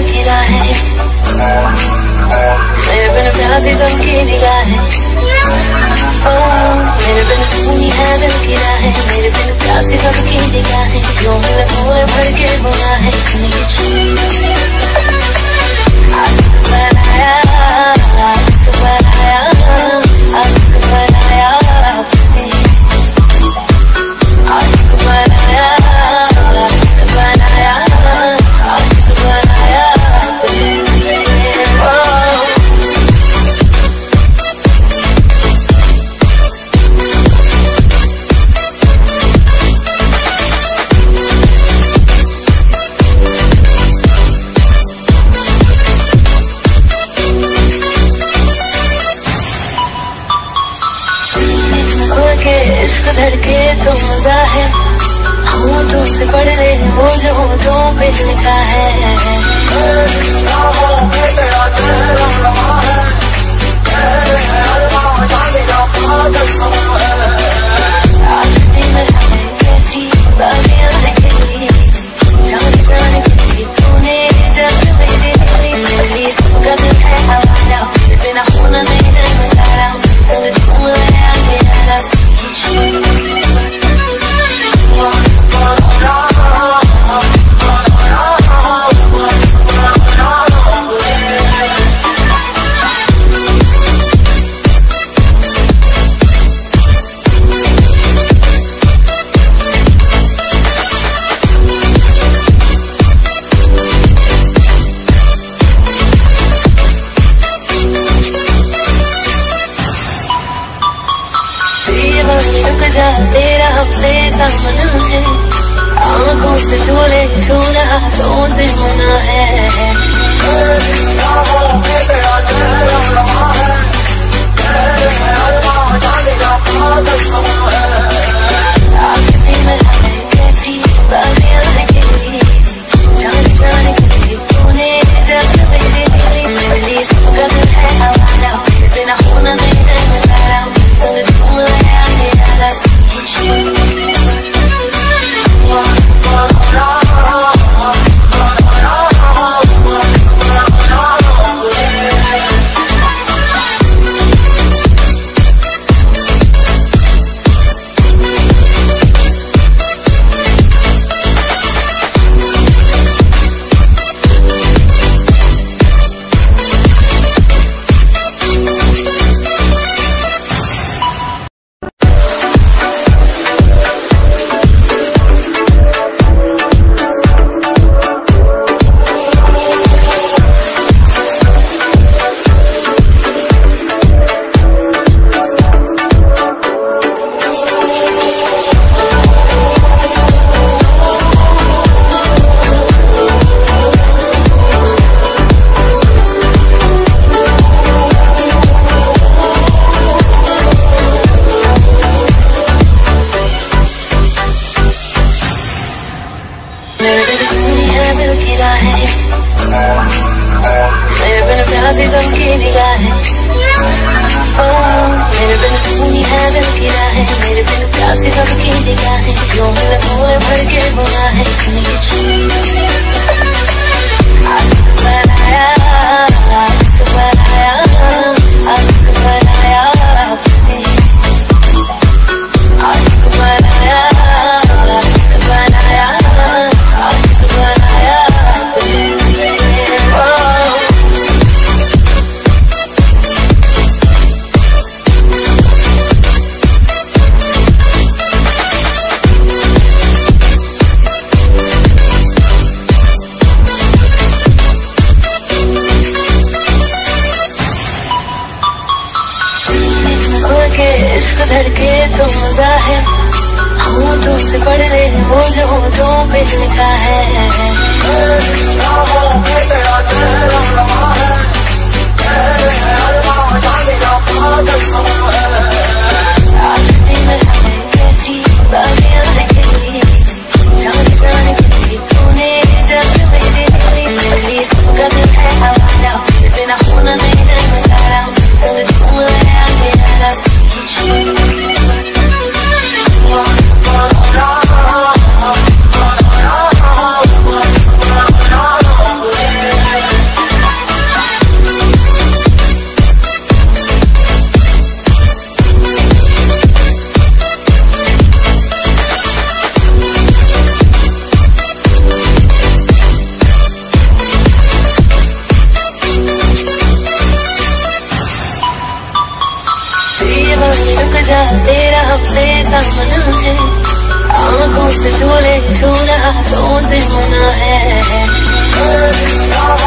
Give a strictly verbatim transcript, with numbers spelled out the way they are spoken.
दिल की राहें, मेरे बिन प्यासी सबकी निगाहें, मेरे बिन सुनी है दिल की राहें, मेरे बिन प्यासी सबकी निगाहें, जो मिले हुए भर के गुनाहें, आशिक बनाया, आशिक बनाया, आशिक बनाया, आशिक बनाया, आशिक बनाया, आशिक बनाया। इश्क धड़के तो मजा है, होठों से पढ़ ले वो जो होठों पे लिखा है, आसमां में हमें कैसी बातें निकली, जान जान के तूने जब मेरे दिल सबका दिल है हवाला, बिना होना नहीं है मसाला, संग झूम रहा मेरा रस, रुक जा तेरा हमसे सामना है, आंखों से छूले छूना हाथों से मना है, आसमां में हमें कैसी बातें निकली, जान जान के तूने जब मेरे दिल सबका दिल है हवाला, बिना होना नहीं है मसाला, संग झूम रहा मेरा रस, मेरे बिन प्यासी सबकी निगाहें, मेरे बिन सुनी है दिल की राहें, मेरे बिन प्यासी सबकी निगाहें, जो मिले हुए भर के गुनाहें, आशिक बनाया, आशिक बनाया, आशिक बनाया, आशिक बनाया, आशिक बनाया, आशिक बनाया। इश्क धड़के तो मजा है, होठों से पढ़ ले वो जो होठों पे लिखा है, आसमां में हमें कैसी बातें निकली, जान जान के तूने जब मेरे दिल सबका दिल है हवाला, बिना होना नहीं है मसाला, संग झूम रहा मेरा रस, आंखों से छू ले, छू रहा तो से होना है।